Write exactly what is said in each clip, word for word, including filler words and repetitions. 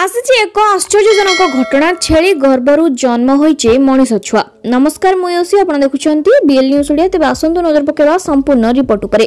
आसी एक आश्चर्यजनक घटना छेली गर्भरू जन्म होइचे मनीष छुआ। नमस्कार मुयोसी आपण देखुछंती बीएल न्यूज ओडिया। तेबे आसंतु नजर पकेबा संपूर्ण रिपोर्ट उपरे।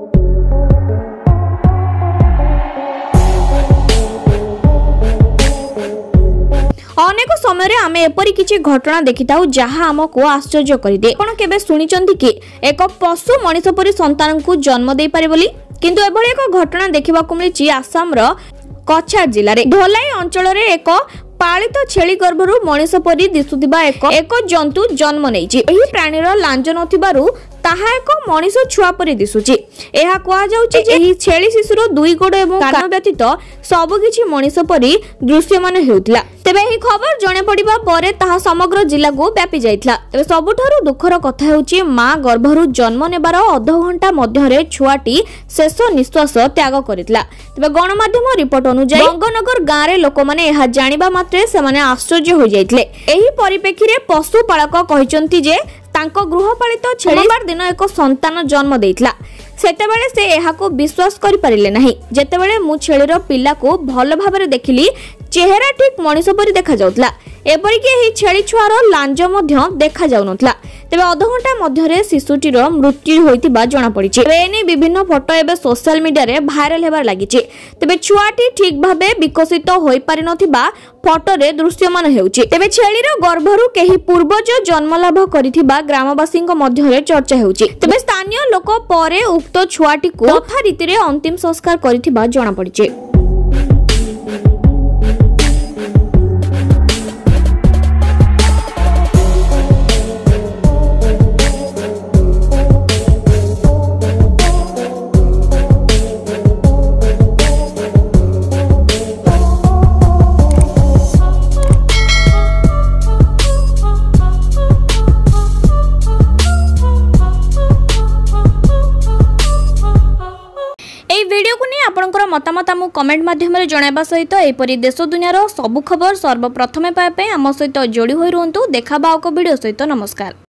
अनेक समय आमे एपरी किछि घटना देखिताउ जहा हमको आश्चर्य करिदे। आपण केबे सुनिचंती कि एक पशु मनीष परि संतान को जन्म देई पारे बोली, किंतु एभଳି एक घटना देखिबाकु मिलिछि आसाम रो कछार जिले में ढोलाई अंचल एक पालित छेली गर्भरू मनीष परी दिसुथिबा एक एक जंतु जन्म नेइछि। एही प्राणीर लांज नथिबारु ताहा एक मनीष छुआ परी दिसुछि। एहा कुआ जाउछि जे एही छेली शिशुर दुई गोड़ एवं कान व्यतीत सब किछि मनीष परी दृश्यमान हेउथिला। तेबे एही खबर जणे पडिबा परे ताहा समग्र जिल्ला को व्यापी जाइथिला। तेबे सबुठारु दुखर कथा हेउछि मां गर्भरू जन्म नेबार अध घंटा मध्यरे छुआटी शेष निश्वास त्याग करितला। तेबे गणमाध्यम रिपोर्ट अनुसार गंगनगर गाँव रे लोक माने एहा जानिबा मात्रे से माने आश्चर्य हो जाइथिले। एही परिप्रेक्षी रे पशुपालक कहिसंती जे तांको गृहपालित छेलीबार दिन एक संतान जन्म देइथिला। सेतेबेले से एहाको विश्वास करि परिले नाही। जेतेबेले मु छेलीर पिल्ला को भल भाबरे देखिली चेहरा ठीक मनीष परि देखा जाउतला। एपरिक एही छेली छुआर लांज मध्य देखा जाउ नथला। तेबे अधघंटा मध्यरे शिशुटीर मृत्यु होइतिबा जणा पड़िछि। एने विभिन्न फोटो एबे सोशल मीडिया रे भाइराल हेबार लागिछि। तेबे छुआटी ठीक भाबे विकसित होई पारि नथिबा फोटो रे दृश्यमान हेउछि। तेबे छेलीर गर्भरू केही पूर्वज जन्म लाभ करिथिबा ग्रामवासीक मध्यरे चर्चा हेउछि। तेबे स्थानीय लोक परे उक्त छुआटी को यथा रीति रे अंतिम संस्कार करिथिबा जणा पड़िछि। वीडियो को नहीं आपनकर मतामत आम कमेंट माध्यम जणाइबा सहित एपरी देश दुनियार सबु खबर सर्वप्रथमे पाए आम सहित जोड़ी होई रुहंतु। देखा बा वीडियो सहित। नमस्कार।